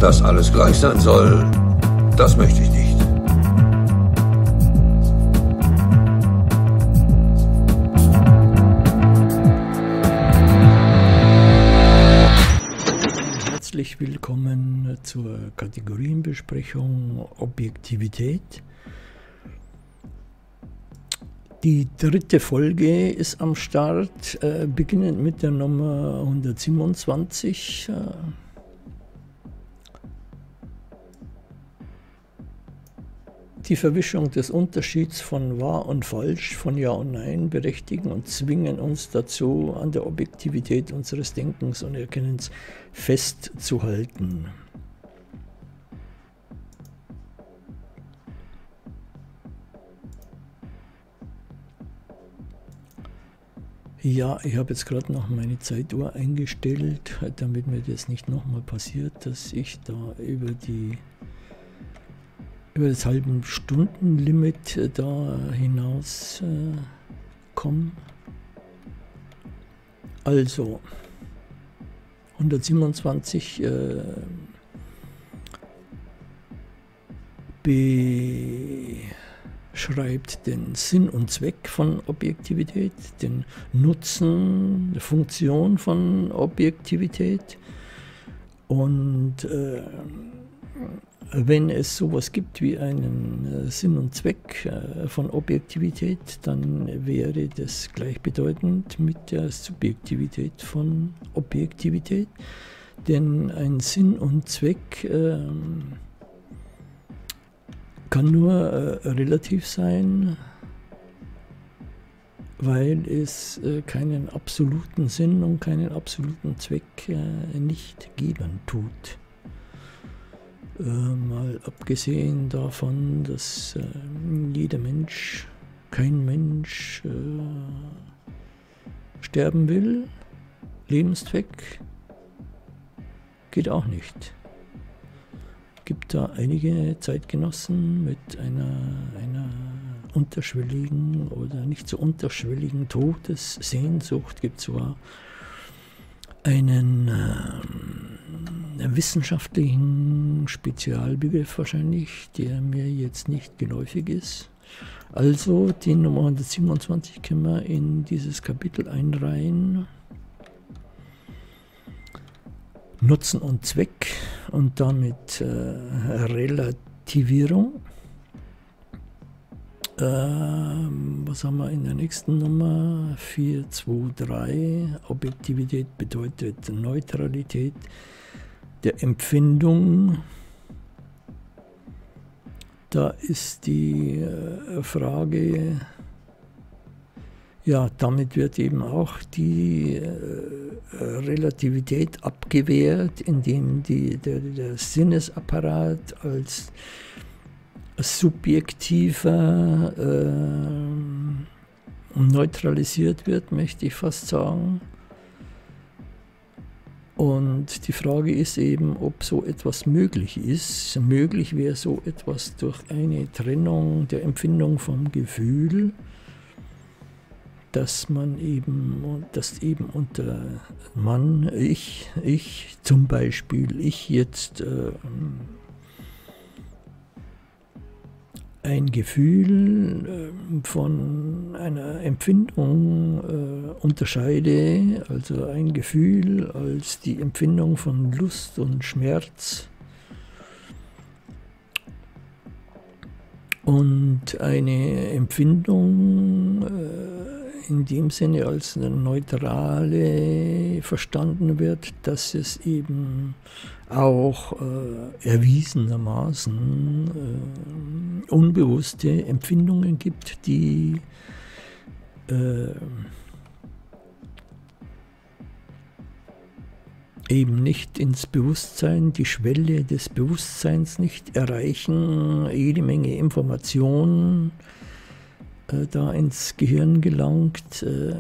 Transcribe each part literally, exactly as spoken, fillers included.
Dass alles gleich sein soll, das möchte ich nicht. Herzlich willkommen zur Kategorienbesprechung Objektivität. Die dritte Folge ist am Start, äh, beginnend mit der Nummer hundertsiebenundzwanzig. Äh, Die Verwischung des Unterschieds von wahr und falsch, von ja und nein berechtigen und zwingen uns dazu, an der Objektivität unseres Denkens und Erkennens festzuhalten. Ja, ich habe jetzt gerade noch meine Zeituhr eingestellt, damit mir das nicht nochmal passiert, dass ich da über die über das halben Stundenlimit da hinaus äh, komme. Also hundertsiebenundzwanzig äh, beschreibt den Sinn und Zweck von Objektivität, den Nutzen, die Funktion von Objektivität und äh, wenn es sowas gibt wie einen äh, Sinn und Zweck äh, von Objektivität, dann wäre das gleichbedeutend mit der Subjektivität von Objektivität. Denn ein Sinn und Zweck äh, kann nur äh, relativ sein, weil es äh, keinen absoluten Sinn und keinen absoluten Zweck äh, nicht geben tut. Äh, mal abgesehen davon, dass äh, jeder Mensch, kein Mensch äh, sterben will, Lebenszweck geht auch nicht. Es gibt da einige Zeitgenossen mit einer, einer unterschwelligen oder nicht so unterschwelligen Todessehnsucht, gibt zwar einen äh, wissenschaftlichen Spezialbegriff wahrscheinlich, der mir jetzt nicht geläufig ist. Also die Nummer hundertsiebenundzwanzig können wir in dieses Kapitel einreihen. Nutzen und Zweck und damit äh, Relativierung. Ähm, was haben wir in der nächsten Nummer? vier zwei drei. Objektivität bedeutet Neutralität der Empfindung. Da ist die äh, Frage, ja, damit wird eben auch die äh, Relativität abgewehrt, indem die, der, der Sinnesapparat als subjektiver äh, neutralisiert wird, möchte ich fast sagen. Und die Frage ist eben, ob so etwas möglich ist. Möglich wäre so etwas durch eine Trennung der Empfindung vom Gefühl, dass man eben, dass eben unter Mann, ich, ich zum Beispiel, ich jetzt äh, ein Gefühl äh, von einer Empfindung äh, unterscheide, also ein Gefühl als die Empfindung von Lust und Schmerz und eine Empfindung äh, in dem Sinne als eine neutrale verstanden wird, dass es eben auch äh, erwiesenermaßen äh, unbewusste Empfindungen gibt, die äh, eben nicht ins Bewusstsein, die Schwelle des Bewusstseins nicht erreichen, jede Menge Informationen äh, da ins Gehirn gelangt, äh,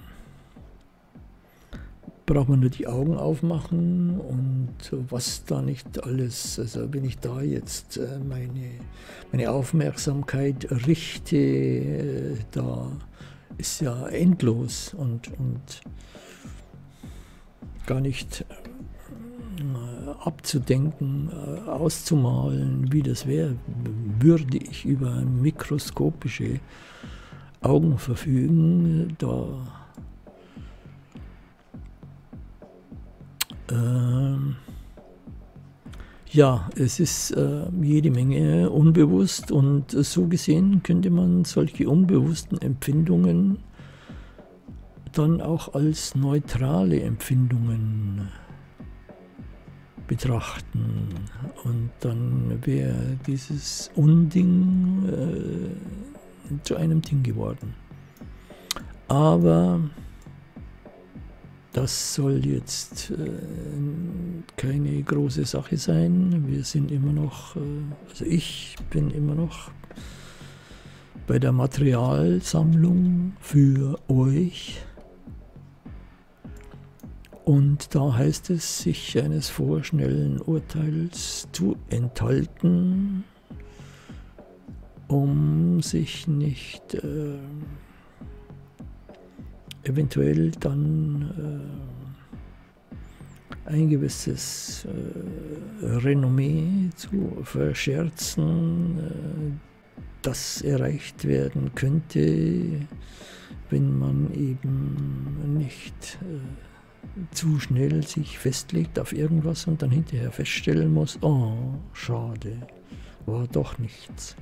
braucht man nur die Augen aufmachen und was da nicht alles, also wenn ich da jetzt äh, meine, meine Aufmerksamkeit richte, äh, da ist ja endlos und, und gar nicht äh, abzudenken, äh, auszumalen, wie das wäre, würde ich über mikroskopische Augen verfügen, da äh, ja, es ist äh, jede Menge unbewusst, und äh, so gesehen könnte man solche unbewussten Empfindungen dann auch als neutrale Empfindungen betrachten, und dann wäre dieses Unding äh, zu einem Ding geworden. Aber das soll jetzt äh, keine große Sache sein. Wir sind immer noch, äh, also ich bin immer noch bei der Materialsammlung für euch. Und da heißt es, sich eines vorschnellen Urteils zu enthalten, um sich nicht äh, eventuell dann äh, ein gewisses äh, Renommee zu verscherzen, äh, das erreicht werden könnte, wenn man eben nicht äh, zu schnell sich festlegt auf irgendwas und dann hinterher feststellen muss, oh, schade, war doch nichts.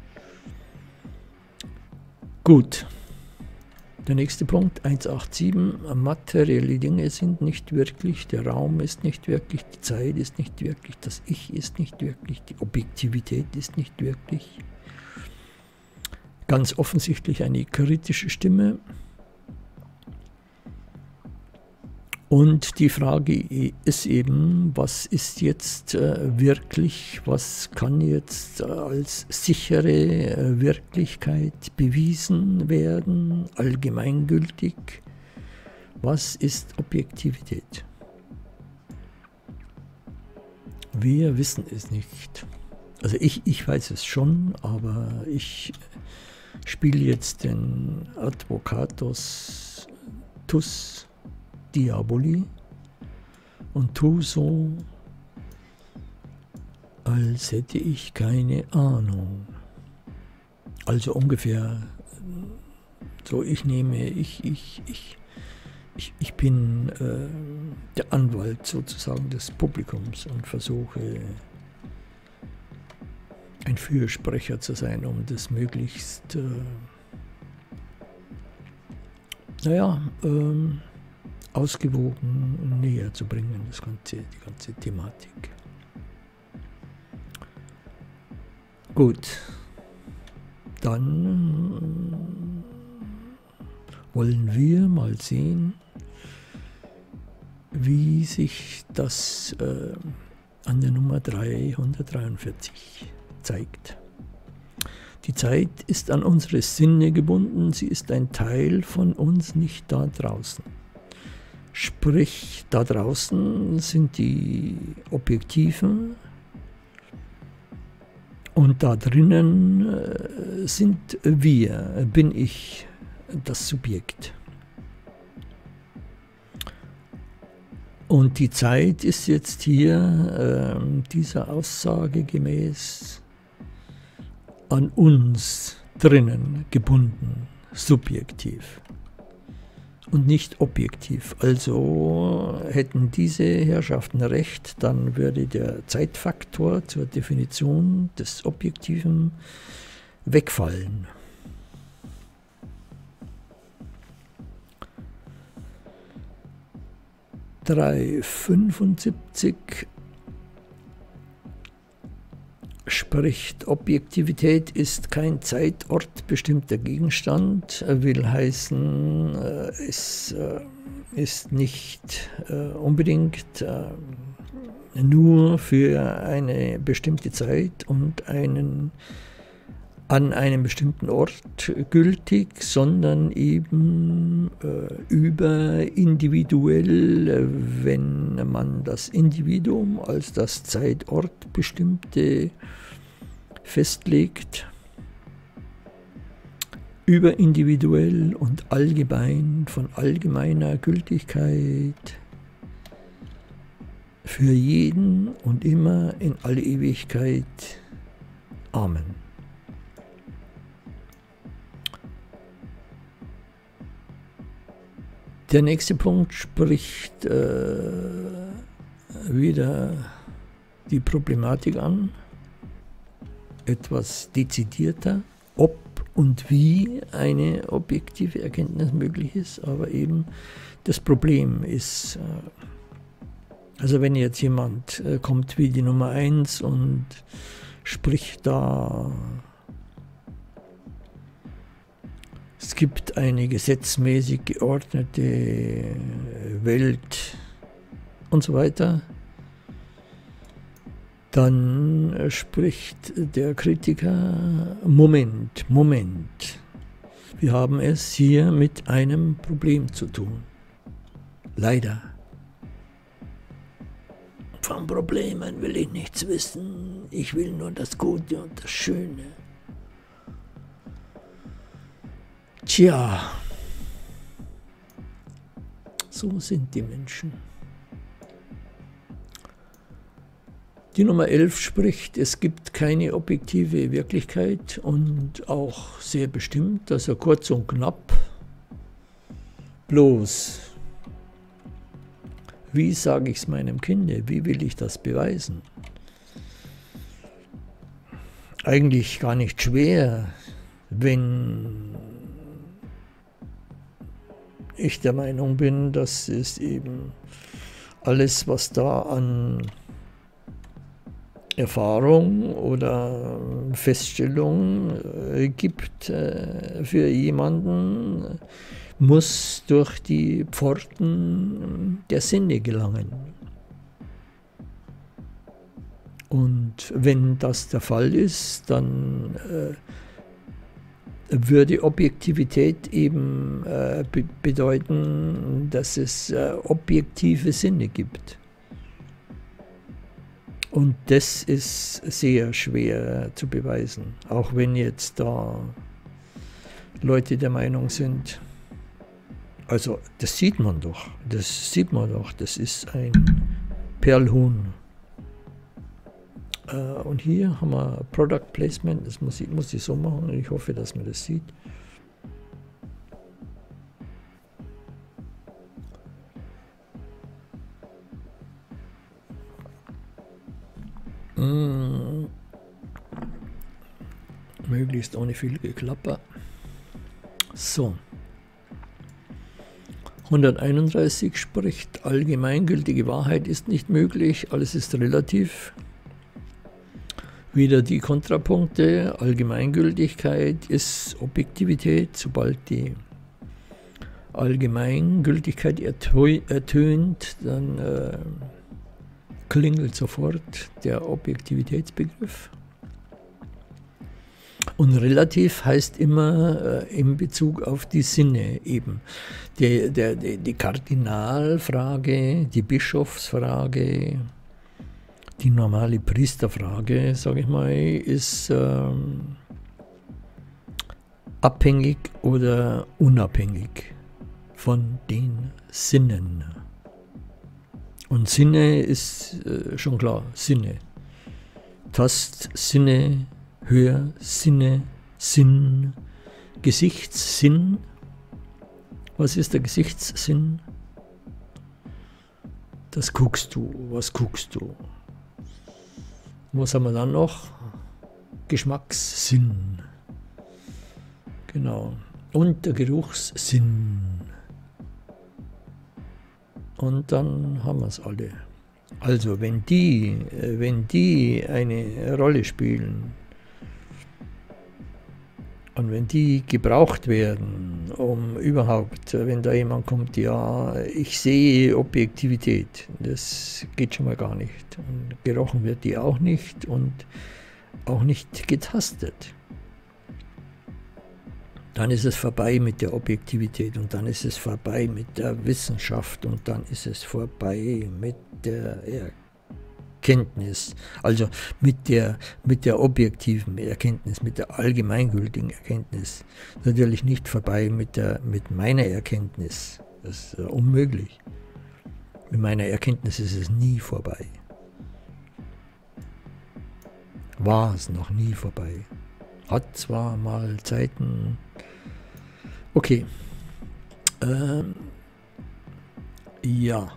Gut. Der nächste Punkt, eins acht sieben, materielle Dinge sind nicht wirklich, der Raum ist nicht wirklich, die Zeit ist nicht wirklich, das Ich ist nicht wirklich, die Objektivität ist nicht wirklich. Ganz offensichtlich eine kritische Stimme. Und die Frage ist eben, was ist jetzt äh, wirklich, was kann jetzt äh, als sichere äh, Wirklichkeit bewiesen werden, allgemeingültig, was ist Objektivität? Wir wissen es nicht. Also ich, ich weiß es schon, aber ich spiele jetzt den Advocatus Tus Diaboli und tu so, als hätte ich keine Ahnung. Also ungefähr so, ich nehme, ich, ich, ich, ich, ich bin äh, der Anwalt sozusagen des Publikums und versuche ein Fürsprecher zu sein, um das möglichst, äh, naja, ähm, ausgewogen näher zu bringen, das ganze, die ganze Thematik. Gut, dann wollen wir mal sehen, wie sich das äh, an der Nummer dreihundertdreiundvierzig zeigt. Die Zeit ist an unsere Sinne gebunden, sie ist ein Teil von uns, nicht da draußen. Sprich, da draußen sind die Objektiven und da drinnen äh, sind wir, bin ich das Subjekt. Und die Zeit ist jetzt hier äh, dieser Aussage gemäß an uns drinnen gebunden, subjektiv. Und nicht objektiv. Also hätten diese Herrschaften recht, dann würde der Zeitfaktor zur Definition des Objektiven wegfallen. dreihundertfünfundsiebzig spricht, Objektivität ist kein zeitortbestimmter Gegenstand, will heißen, es ist nicht unbedingt nur für eine bestimmte Zeit und einen, an einem bestimmten Ort gültig, sondern eben überindividuell, wenn man das Individuum als das Zeitortbestimmte festlegt, überindividuell und allgemein, von allgemeiner Gültigkeit für jeden und immer in alle Ewigkeit. Amen. Der nächste Punkt spricht äh, wieder die Problematik an, etwas dezidierter, ob und wie eine objektive Erkenntnis möglich ist, aber eben das Problem ist, äh, also wenn jetzt jemand äh, kommt wie die Nummer eins und spricht da, es gibt eine gesetzmäßig geordnete Welt und so weiter, dann spricht der Kritiker, Moment, Moment, wir haben es hier mit einem Problem zu tun. Leider. Von Problemen will ich nichts wissen, ich will nur das Gute und das Schöne. Tja, so sind die Menschen. Die Nummer elf spricht, es gibt keine objektive Wirklichkeit und auch sehr bestimmt, also kurz und knapp. Bloß, wie sage ich es meinem Kinde? Wie will ich das beweisen? Eigentlich gar nicht schwer, wenn ich der Meinung bin, dass es eben alles, was da an Erfahrung oder Feststellung äh, gibt äh, für jemanden, muss durch die Pforten der Sinne gelangen. Und wenn das der Fall ist, dann äh, würde Objektivität eben äh, be bedeuten, dass es äh, objektive Sinne gibt. Und das ist sehr schwer zu beweisen, auch wenn jetzt da Leute der Meinung sind, also das sieht man doch, das sieht man doch, das ist ein Perlhuhn. Äh, und hier haben wir Product Placement, das muss ich, muss ich so machen, ich hoffe, dass man das sieht. Mm. Möglichst ohne viel Geklapper. So. hunderteinunddreißig spricht, allgemeingültige Wahrheit ist nicht möglich, alles ist relativ. Wieder die Kontrapunkte, Allgemeingültigkeit ist Objektivität, sobald die Allgemeingültigkeit ertönt, dann äh, klingelt sofort der Objektivitätsbegriff. Und relativ heißt immer äh, in Bezug auf die Sinne eben. Die, der, die, die Kardinalfrage, die Bischofsfrage, die normale Priesterfrage, sage ich mal, ist ähm, abhängig oder unabhängig von den Sinnen. Und Sinne ist äh, schon klar, Sinne. Tastsinne, Hörsinne, Sinn, Gesichtssinn. Was ist der Gesichtssinn? Das guckst du, was guckst du? Was haben wir dann noch? Geschmackssinn. Genau. Und der Geruchssinn. Und dann haben wir es alle. Also wenn die, wenn die eine Rolle spielen und wenn die gebraucht werden, um überhaupt, wenn da jemand kommt, ja, ich sehe Objektivität, das geht schon mal gar nicht. Und gerochen wird die auch nicht und auch nicht getastet. Dann ist es vorbei mit der Objektivität und dann ist es vorbei mit der Wissenschaft und dann ist es vorbei mit der Erkenntnis, also mit der, mit der objektiven Erkenntnis, mit der allgemeingültigen Erkenntnis. Natürlich nicht vorbei mit, der, mit meiner Erkenntnis, das ist unmöglich. Mit meiner Erkenntnis ist es nie vorbei. War es noch nie vorbei. Hat zwar mal Zeiten... Okay. Ähm, ja.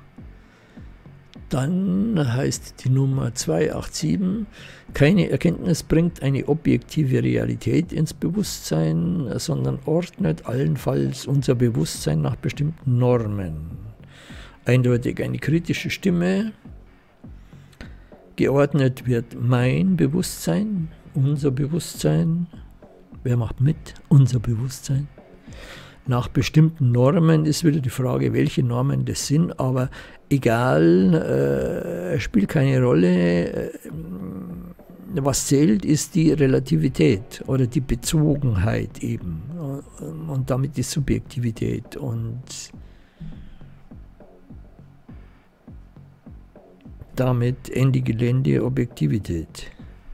Dann heißt die Nummer zweihundertsiebenundachtzig, keine Erkenntnis bringt eine objektive Realität ins Bewusstsein, sondern ordnet allenfalls unser Bewusstsein nach bestimmten Normen. Eindeutig eine kritische Stimme. Geordnet wird mein Bewusstsein, unser Bewusstsein. Wer macht mit? Unser Bewusstsein. Nach bestimmten Normen ist wieder die Frage, welche Normen das sind, aber egal, äh, spielt keine Rolle. Äh, was zählt, ist die Relativität oder die Bezogenheit eben und damit die Subjektivität. Und damit Ende Gelände Objektivität.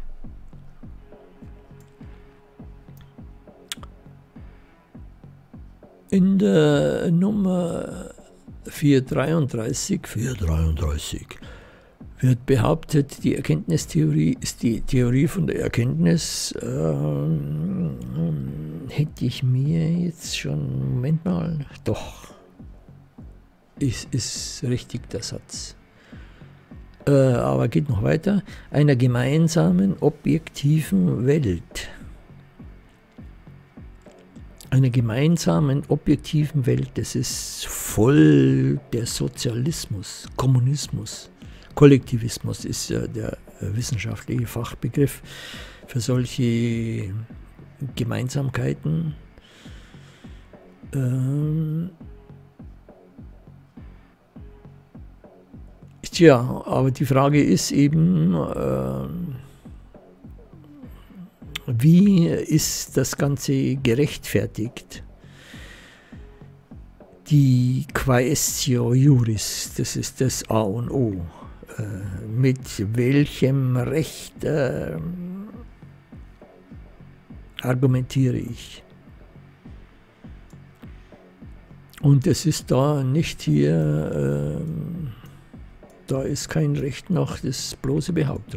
In der Nummer vierhundertdreiunddreißig, vierhundertdreiunddreißig wird behauptet, die Erkenntnistheorie ist die Theorie von der Erkenntnis. Ähm, hätte ich mir jetzt schon, Moment mal, doch, ist, ist richtig der Satz. Äh, aber geht noch weiter, einer gemeinsamen objektiven Welt. Einer gemeinsamen objektiven Welt, das ist voll der Sozialismus, Kommunismus. Kollektivismus ist ja der wissenschaftliche Fachbegriff für solche Gemeinsamkeiten. Ähm Tja, aber die Frage ist eben, äh, wie ist das Ganze gerechtfertigt? Die Quaestio Iuris, das ist das A und O. Äh, mit welchem Recht äh, argumentiere ich? Und es ist da nicht hier, äh, da ist kein Recht nach, das ist bloße Behauptung.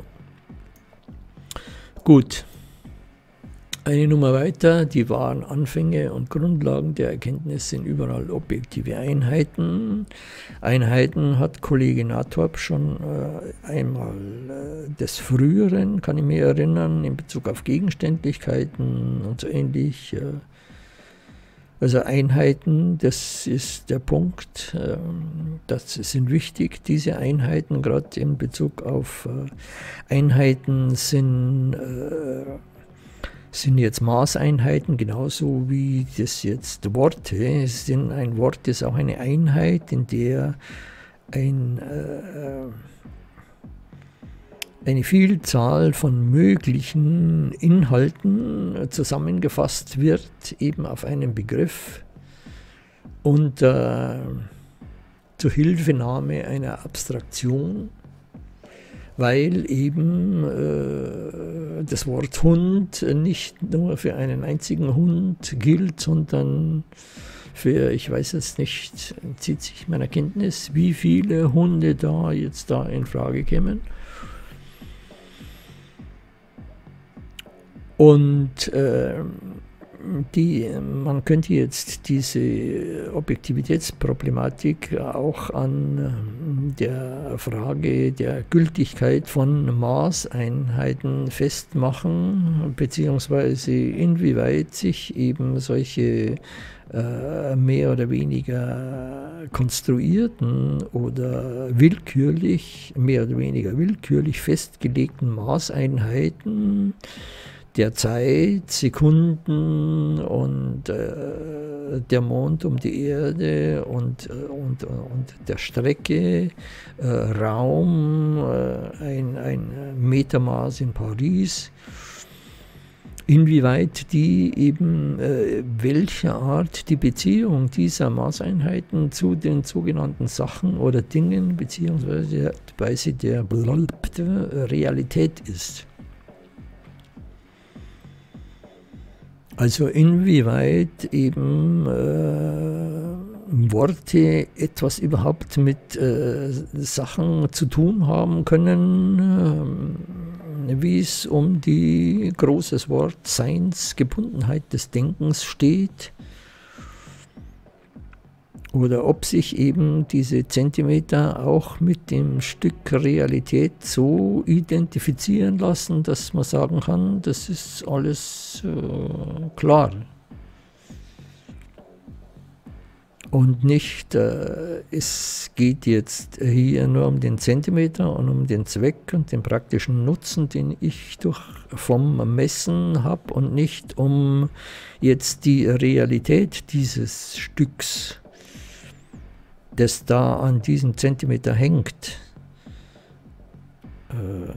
Gut. Eine Nummer weiter, die wahren Anfänge und Grundlagen der Erkenntnis sind überall objektive Einheiten. Einheiten hat Kollege Nathorp schon äh, einmal äh, des Früheren, kann ich mich erinnern, in Bezug auf Gegenständlichkeiten und so ähnlich. Äh, also Einheiten, das ist der Punkt, äh, das sind wichtig, diese Einheiten, gerade in Bezug auf äh, Einheiten sind... Äh, sind jetzt Maßeinheiten, genauso wie das jetzt Worte. Es sind ein Wort ist auch eine Einheit, in der ein, äh, eine Vielzahl von möglichen Inhalten zusammengefasst wird, eben auf einen Begriff und äh, zur Hilfenahme einer Abstraktion, weil eben äh, das Wort Hund nicht nur für einen einzigen Hund gilt, sondern für, ich weiß jetzt nicht, entzieht sich meiner Kenntnis, wie viele Hunde da jetzt da in Frage kämen. Und äh, die, man könnte jetzt diese Objektivitätsproblematik auch an der Frage der Gültigkeit von Maßeinheiten festmachen, beziehungsweise inwieweit sich eben solche äh, mehr oder weniger konstruierten oder willkürlich, mehr oder weniger willkürlich festgelegten Maßeinheiten der Zeit, Sekunden und äh, der Mond um die Erde und, und, und der Strecke, äh, Raum, äh, ein, ein Metermaß in Paris, inwieweit die eben, äh, welche Art die Beziehung dieser Maßeinheiten zu den sogenannten Sachen oder Dingen beziehungsweise der Realität ist. Also inwieweit eben äh, Worte etwas überhaupt mit äh, Sachen zu tun haben können, äh, wie es um die großes Wort Seinsgebundenheit des Denkens steht, oder ob sich eben diese Zentimeter auch mit dem Stück Realität so identifizieren lassen, dass man sagen kann, das ist alles äh, klar. Und nicht, äh, es geht jetzt hier nur um den Zentimeter und um den Zweck und den praktischen Nutzen, den ich durch, vom Messen habe, und nicht um jetzt die Realität dieses Stücks, das da an diesem Zentimeter hängt. Äh,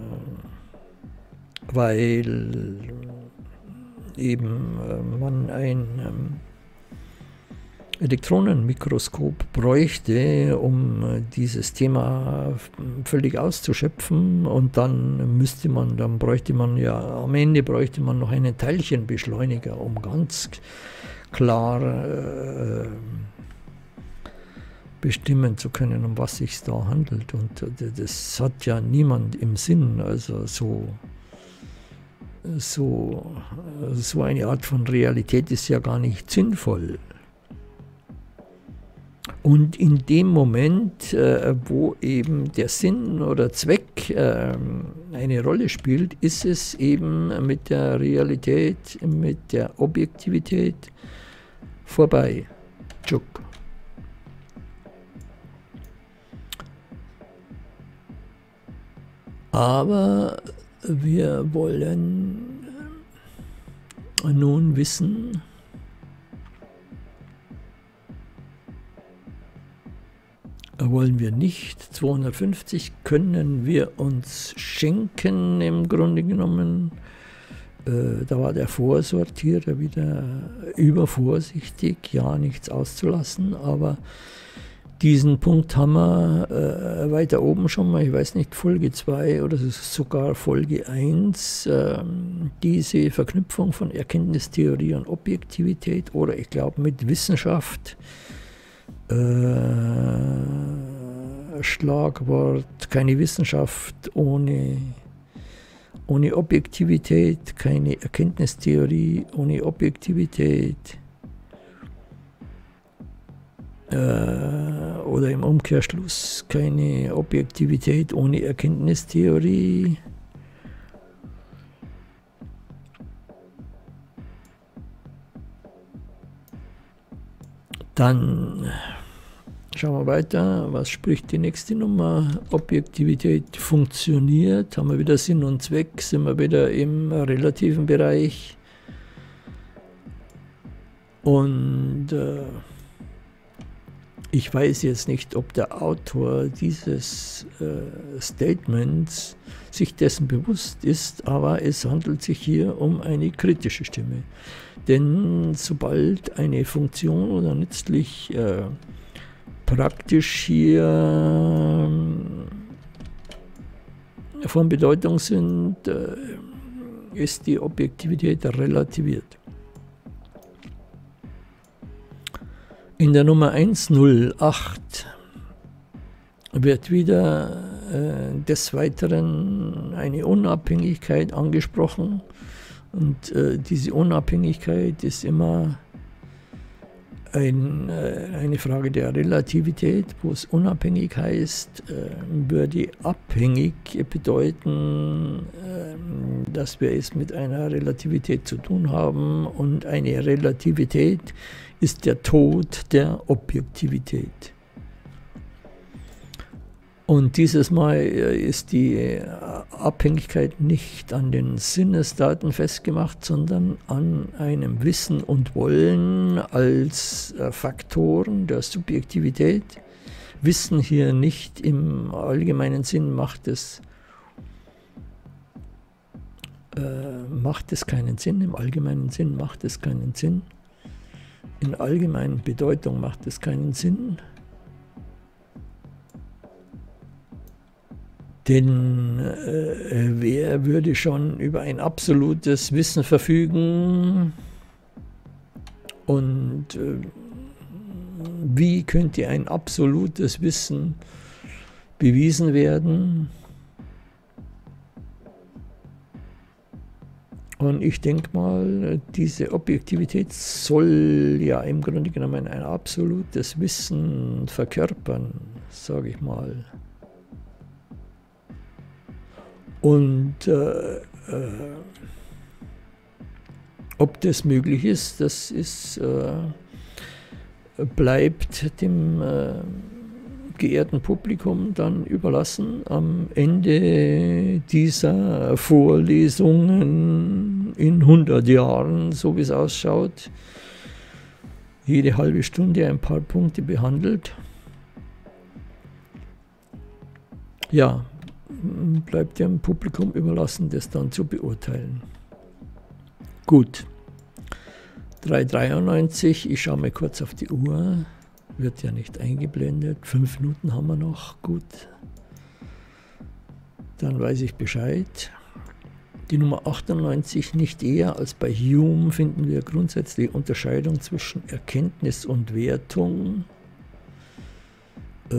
weil eben äh, man ein ähm, Elektronenmikroskop bräuchte, um äh, dieses Thema völlig auszuschöpfen, und dann müsste man, dann bräuchte man ja, am Ende bräuchte man noch einen Teilchenbeschleuniger, um ganz klar äh, bestimmen zu können, um was sich da handelt. Und äh, das hat ja niemand im Sinn, also so so, so eine Art von Realität ist ja gar nicht sinnvoll. Und in dem Moment, äh, wo eben der Sinn oder Zweck äh, eine Rolle spielt, ist es eben mit der Realität, mit der Objektivität vorbei. Tschuk. Aber wir wollen nun wissen, wollen wir nicht, zweihundertfünfzig können wir uns schenken, im Grunde genommen. Äh, da war der Vorsortierer wieder übervorsichtig, ja, nichts auszulassen, aber diesen Punkt haben wir äh, weiter oben schon mal, ich weiß nicht, Folge zwei oder sogar Folge eins, äh, diese Verknüpfung von Erkenntnistheorie und Objektivität, oder ich glaube mit Wissenschaft, äh, Schlagwort, keine Wissenschaft ohne, ohne Objektivität, keine Erkenntnistheorie ohne Objektivität. Oder im Umkehrschluss keine Objektivität ohne Erkenntnistheorie. Dann schauen wir weiter. Was spricht die nächste Nummer? Objektivität funktioniert. Haben wir wieder Sinn und Zweck, sind wir wieder im relativen Bereich. Und äh, ich weiß jetzt nicht, ob der Autor dieses äh, Statements sich dessen bewusst ist, aber es handelt sich hier um eine kritische Stimme. Denn sobald eine Funktion oder nützlich äh, praktisch hier äh, von Bedeutung sind, äh, ist die Objektivität relativiert. In der Nummer hundertacht wird wieder äh, des Weiteren eine Unabhängigkeit angesprochen, und äh, diese Unabhängigkeit ist immer ein, äh, eine Frage der Relativität, wo es unabhängig heißt, äh, würde abhängig bedeuten, äh, dass wir es mit einer Relativität zu tun haben, und eine Relativität ist der Tod der Objektivität. Und dieses Mal ist die Abhängigkeit nicht an den Sinnesdaten festgemacht, sondern an einem Wissen und Wollen als Faktoren der Subjektivität. Wissen hier nicht im allgemeinen Sinn macht es, äh, macht es keinen Sinn, im allgemeinen Sinn macht es keinen Sinn. In allgemeiner Bedeutung macht es keinen Sinn, denn äh, wer würde schon über ein absolutes Wissen verfügen und äh, wie könnte ein absolutes Wissen bewiesen werden? Und ich denke mal, diese Objektivität soll ja im Grunde genommen ein absolutes Wissen verkörpern, sage ich mal. Und äh, äh, ob das möglich ist, das ist, äh, bleibt dem äh, geehrten Publikum dann überlassen, am Ende dieser Vorlesungen in hundert Jahren, so wie es ausschaut, jede halbe Stunde ein paar Punkte behandelt. Ja, bleibt dem Publikum überlassen, das dann zu beurteilen. Gut, drei Uhr dreiundneunzig, ich schaue mal kurz auf die Uhr. Wird ja nicht eingeblendet. Fünf Minuten haben wir noch. Gut. Dann weiß ich Bescheid. Die Nummer achtundneunzig. Nicht eher als bei Hume finden wir grundsätzlich Unterscheidung zwischen Erkenntnis und Wertung. Äh,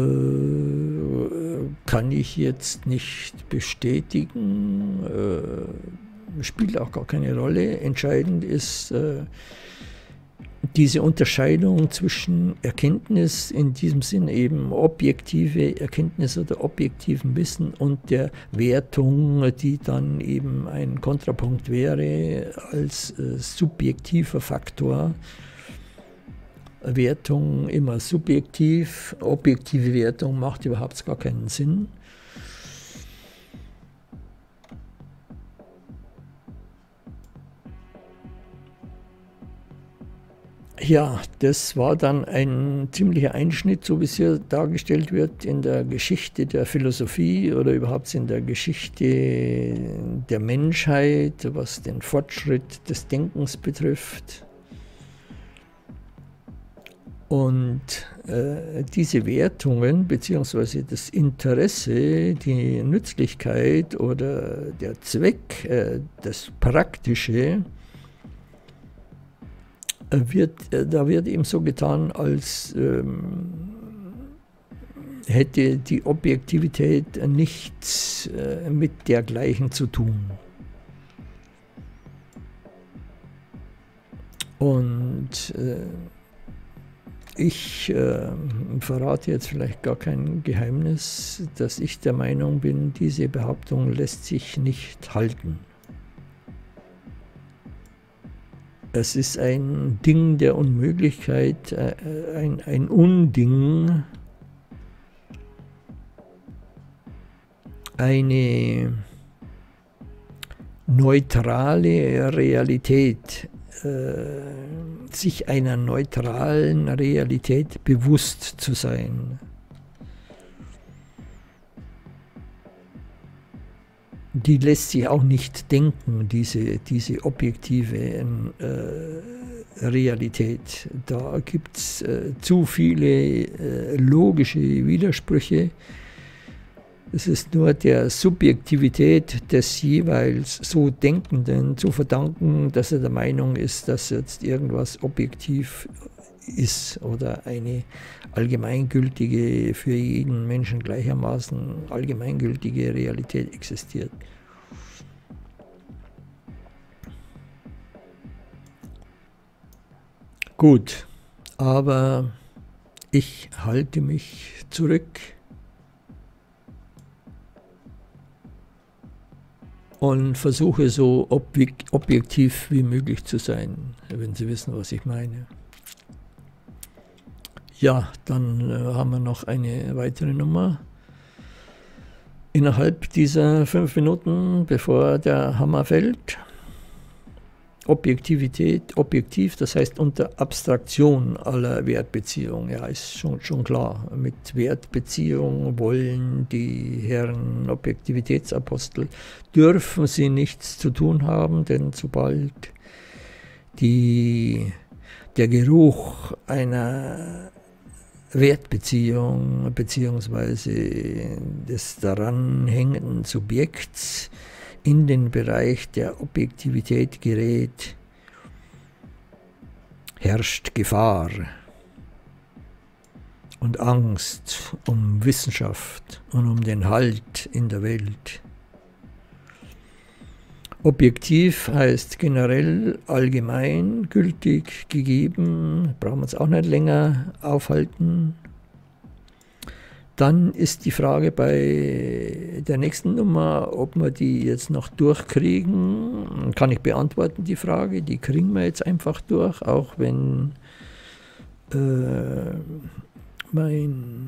kann ich jetzt nicht bestätigen. Äh, spielt auch gar keine Rolle. Entscheidend ist äh, diese Unterscheidung zwischen Erkenntnis, in diesem Sinn eben objektive Erkenntnis oder objektiven Wissen, und der Wertung, die dann eben ein Kontrapunkt wäre als äh, subjektiver Faktor. Wertung immer subjektiv, objektive Wertung macht überhaupt gar keinen Sinn. Ja, das war dann ein ziemlicher Einschnitt, so wie es hier dargestellt wird, in der Geschichte der Philosophie oder überhaupt in der Geschichte der Menschheit, was den Fortschritt des Denkens betrifft. Und äh, diese Wertungen bzw. das Interesse, die Nützlichkeit oder der Zweck, äh, das Praktische, Wird, da wird eben so getan, als ähm, hätte die Objektivität nichts äh, mit dergleichen zu tun. Und äh, ich äh, verrate jetzt vielleicht gar kein Geheimnis, dass ich der Meinung bin, diese Behauptung lässt sich nicht halten. Es ist ein Ding der Unmöglichkeit, äh, ein, ein Unding, eine neutrale Realität, äh, sich einer neutralen Realität bewusst zu sein. Die lässt sich auch nicht denken, diese, diese objektive äh, Realität. Da gibt es äh, zu viele äh, logische Widersprüche. Es ist nur der Subjektivität des jeweils so Denkenden zu verdanken, dass er der Meinung ist, dass jetzt irgendwas objektiv ist oder eine allgemeingültige, für jeden Menschen gleichermaßen allgemeingültige Realität existiert. Gut, aber ich halte mich zurück und versuche so objektiv wie möglich zu sein, wenn Sie wissen, was ich meine. Ja, dann äh, haben wir noch eine weitere Nummer. Innerhalb dieser fünf Minuten, bevor der Hammer fällt. Objektivität, objektiv, das heißt unter Abstraktion aller Wertbeziehungen. Ja, ist schon, schon klar. Mit Wertbeziehungen wollen die Herren Objektivitätsapostel, dürfen sie nichts zu tun haben, denn sobald die, der Geruch einer Wertbeziehung bzw. des daran hängenden Subjekts in den Bereich der Objektivität gerät, herrscht Gefahr. und Angst um Wissenschaft und um den Halt in der Welt. Objektiv heißt generell, allgemein, gültig, gegeben, brauchen wir uns auch nicht länger aufhalten. Dann ist die Frage bei der nächsten Nummer, ob wir die jetzt noch durchkriegen. Kann ich beantworten, die Frage, die kriegen wir jetzt einfach durch, auch wenn äh, mein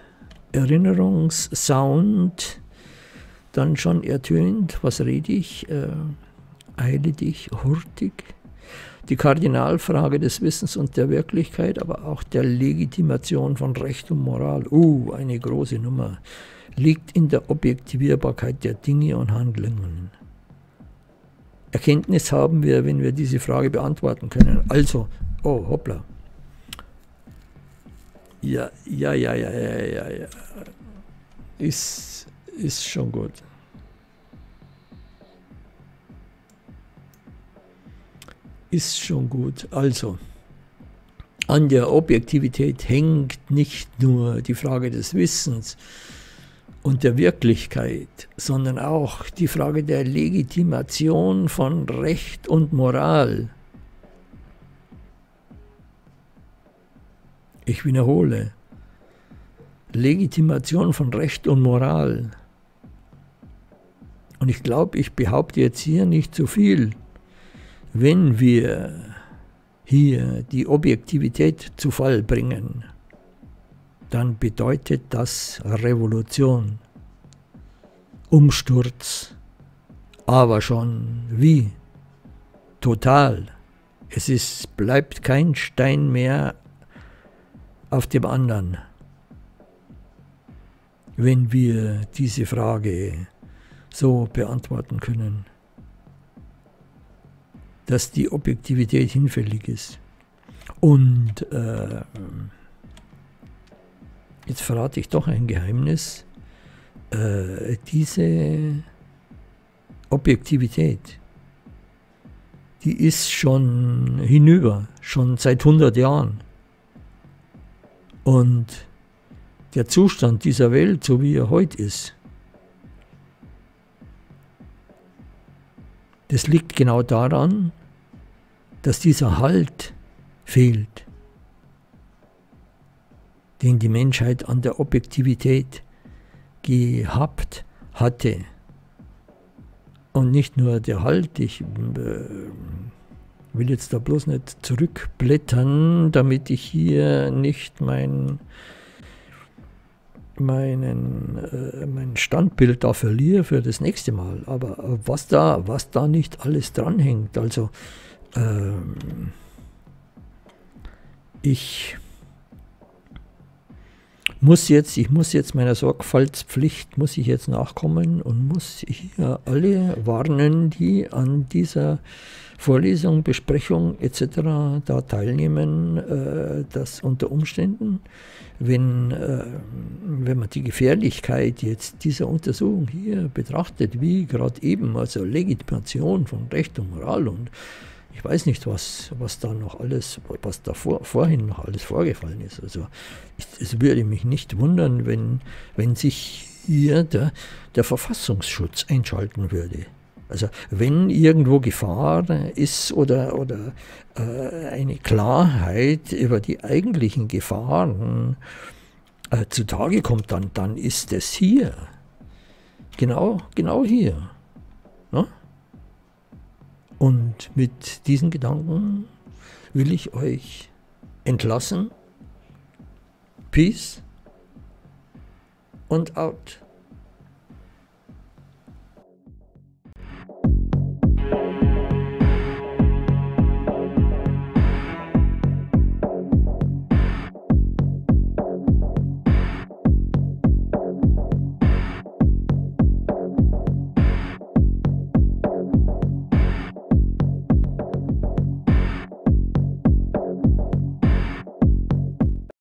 Erinnerungssound dann schon ertönt. Was rede ich? Äh, eile dich, hurtig. Die Kardinalfrage des Wissens und der Wirklichkeit, aber auch der Legitimation von Recht und Moral, uh, eine große Nummer, liegt in der Objektivierbarkeit der Dinge und Handlungen. Erkenntnis haben wir, wenn wir diese Frage beantworten können. Also, oh, hoppla. Ja, ja, ja, ja, ja, ja, ja. Ist, ist schon gut. Ist schon gut. Also, an der Objektivität hängt nicht nur die Frage des Wissens und der Wirklichkeit, sondern auch die Frage der Legitimation von Recht und Moral. Ich wiederhole, Legitimation von Recht und Moral. Und ich glaube, ich behaupte jetzt hier nicht zu viel. Wenn wir hier die Objektivität zu Fall bringen, dann bedeutet das Revolution, Umsturz, aber schon wie? Total. Es ist, bleibt kein Stein mehr auf dem anderen, wenn wir diese Frage so beantworten können, dass die Objektivität hinfällig ist. Und äh, jetzt verrate ich doch ein Geheimnis. Äh, diese Objektivität, die ist schon hinüber, schon seit hundert Jahren. Und der Zustand dieser Welt, so wie er heute ist, das liegt genau daran, dass dieser Halt fehlt, den die Menschheit an der Objektivität gehabt hatte. Und nicht nur der Halt, ich äh, will jetzt da bloß nicht zurückblättern, damit ich hier nicht mein, meinen, äh, mein Standbild da verliere für das nächste Mal. Aber was da, was da nicht alles dranhängt, also ähm, ich muss jetzt, ich muss jetzt meiner Sorgfaltspflicht, muss ich jetzt nachkommen und muss hier alle warnen, die an dieser Vorlesung, Besprechung et cetera da teilnehmen, äh, dass unter Umständen, wenn, äh, wenn man die Gefährlichkeit jetzt dieser Untersuchung hier betrachtet, wie gerade eben, also Legitimation von Recht und Moral und ich weiß nicht, was, was da noch alles, was da vor, vorhin noch alles vorgefallen ist. Also ich, es würde mich nicht wundern, wenn, wenn sich hier der, der Verfassungsschutz einschalten würde. Also wenn irgendwo Gefahr ist oder, oder äh, eine Klarheit über die eigentlichen Gefahren äh, zutage kommt, dann, dann ist es hier. Genau, genau hier. Ne? Und mit diesen Gedanken will ich euch entlassen. Peace und out.